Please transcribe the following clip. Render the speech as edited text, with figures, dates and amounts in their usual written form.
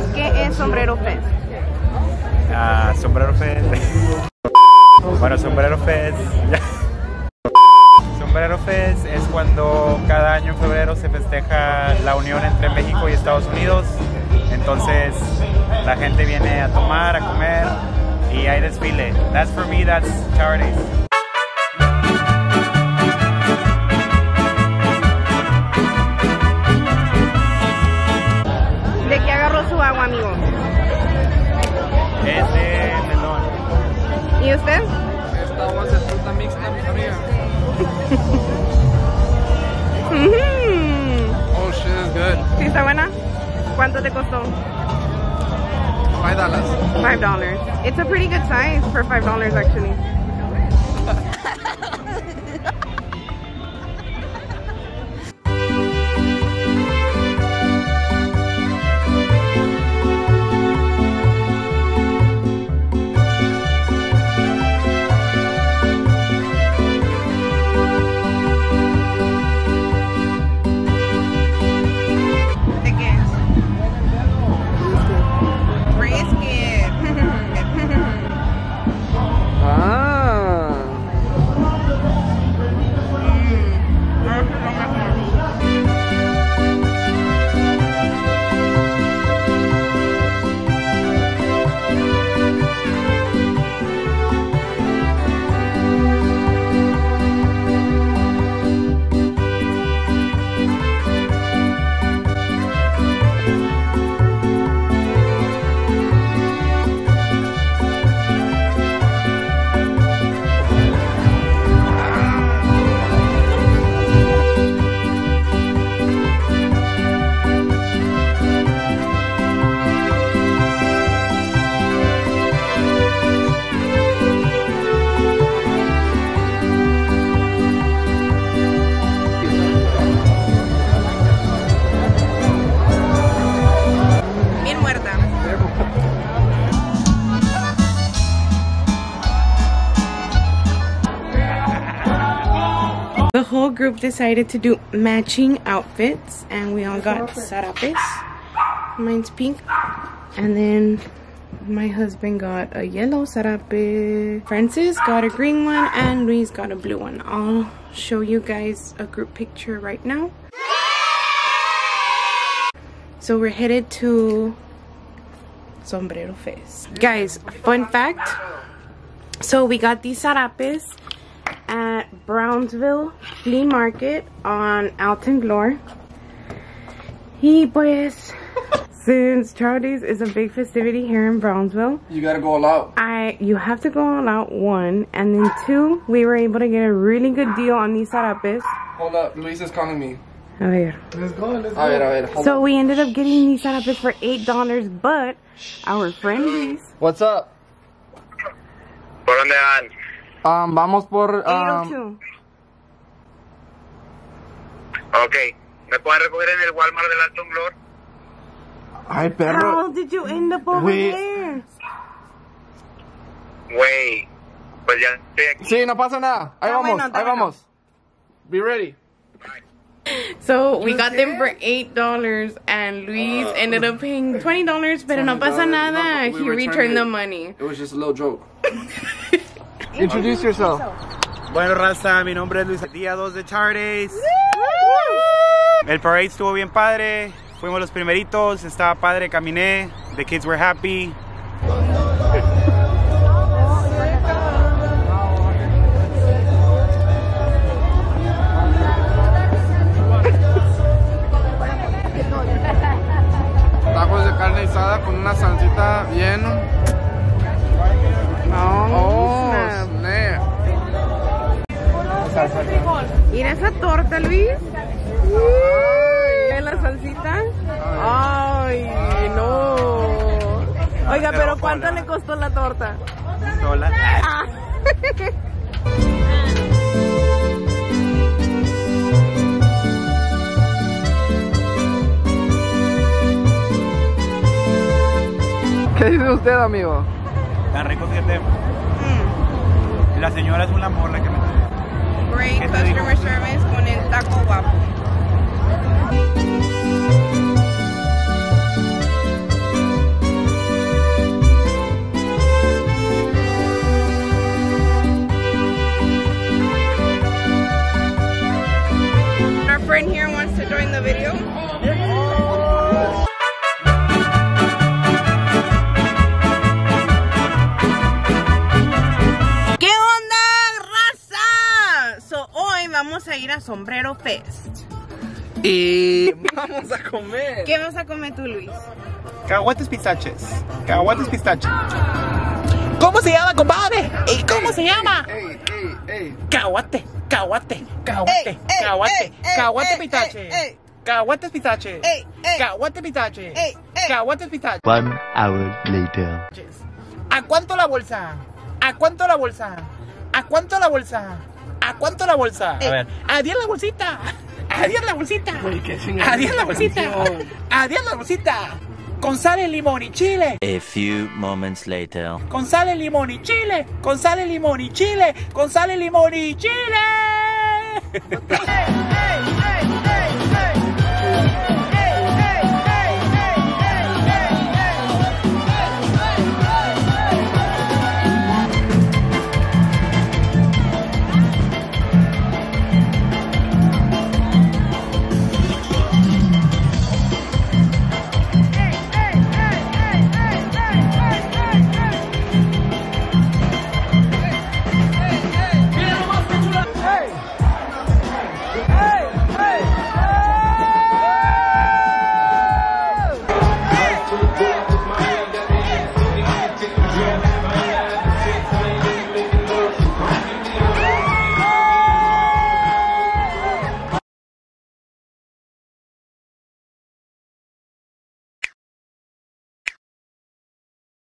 ¿Qué es Sombrero Fest? Sombrero Fest. Bueno, Sombrero Fest. Sombrero Fest es cuando cada año en febrero se festeja la unión entre México y Estados Unidos. Entonces la gente viene a tomar, a comer y hay desfile. That's for me, that's charities. ¿De qué agarró su agua, amigo? Es de melón. ¿Y usted? Esta agua es fruta mixta, mi amiga. Oh shit, it's good. ¿Sí está buena? ¿Cuánto te costó? $5. $5. It's a pretty good size for $5 actually. The whole group decided to do matching outfits and we all got sarapes. Mine's pink. And then my husband got a yellow sarape. Francis got a green one and Luis got a blue one. I'll show you guys a group picture right now. So we're headed to Sombrero Fest. Guys, fun fact. So we got these sarapes at Brownsville Flea Market on Alton Glore. Y pues, since Charities is a big festivity here in Brownsville, you gotta go all out. You have to go all out, one, and then two, we were able to get a really good deal on these sarapes. Hold up, Luis is calling me. A ver. Let's go, let's go. A ver, so we ended up getting these sarapes for $8, but our friend Luis. What's up? ¿Por dónde van? Vamos por 802. Ok, ¿me pueden recoger en el Walmart del Alton Glore? Ay, perro. How did you end up over there? Güey, pues ya estoy aquí. Sí, no pasa nada. Ahí vamos, ahí vamos. Be ready. So we got them for $8 and Luis ended up paying $20, pero no pasa nada. He returned the money. It was just a little joke. Introduce yourself. Bueno, raza, mi nombre es Luis. Día 2 de Charities. El parade estuvo bien padre. Fuimos los primeritos, estaba padre, caminé. The kids were happy. Tacos de carne asada con una salsita bien. Oh, snap. Mira esa torta, Luis. ¿Ves la salsita? Ay, no. Oiga, pero ¿cuánto le costó la torta? Sola. Ah. ¿Qué dice usted, amigo? Tan rico, fíjate. La señora es un amor la que me trae. Great customer service con el taco guapo. Sombrero Fest. Y vamos a comer. ¿Qué vas a comer tú, Luis? Cacahuates pistaches. Cacahuates pistaches. ¿Cómo se llama, compadre? ¿Y cómo se llama? Ey. Cacahuate pistache. Cacahuate pistache. Cacahuate pistache. Cacahuate pistache. 1 hour later. ¿A cuánto la bolsa? ¿A cuánto la bolsa? ¿A cuánto la bolsa? ¿A cuánto la bolsa? A ver. A 10 la bolsita. A 10 la bolsita. A 10 la bolsita. A 10 la bolsita. Con sal, limón y chile. A few moments later. Con sal, limón y chile. Con sal, limón y chile. Con sal, limón y chile.